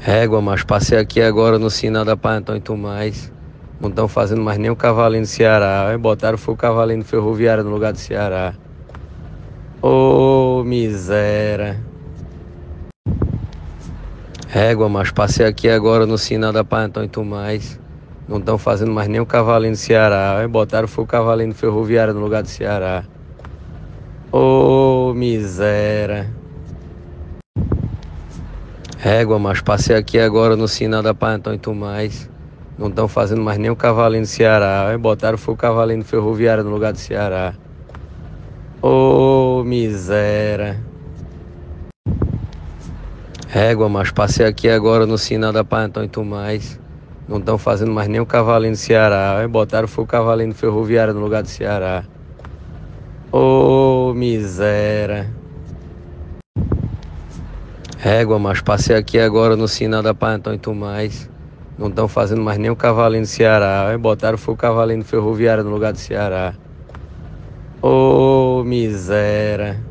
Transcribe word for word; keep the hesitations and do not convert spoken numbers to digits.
Régua, mas passei aqui agora no sinal da Pai Antônio Tomás. Não estão fazendo mais nem o cavalinho do Ceará. Aí botaram foi o cavalinho ferroviário no lugar do Ceará. Ô, miséria. Régua, mas passei aqui agora no sinal da Pai Antônio Tomás. Não estão fazendo mais nem o cavalinho do Ceará. Aí botaram foi o cavalinho ferroviário no lugar do Ceará. Ô, miséria. Régua, mas passei aqui agora no sinal da Pai Antônio Tomás. Não estão fazendo mais nem o cavalinho do Ceará. Aí botaram foi o cavalinho ferroviário no lugar do Ceará. Ô, miséria. Régua, mas passei aqui agora no sinal da Pai Antônio Tomás. Não estão fazendo mais nem o cavalinho do Ceará. Aí botaram foi o cavalinho ferroviário no lugar do Ceará. Ô, miséria. Régua, mas passei aqui agora no sinal da Pai Antônio Tomás. Não estão fazendo mais nem o cavalinho do Ceará. Aí botaram foi o cavalinho ferroviário no lugar do Ceará. Ô, miséria.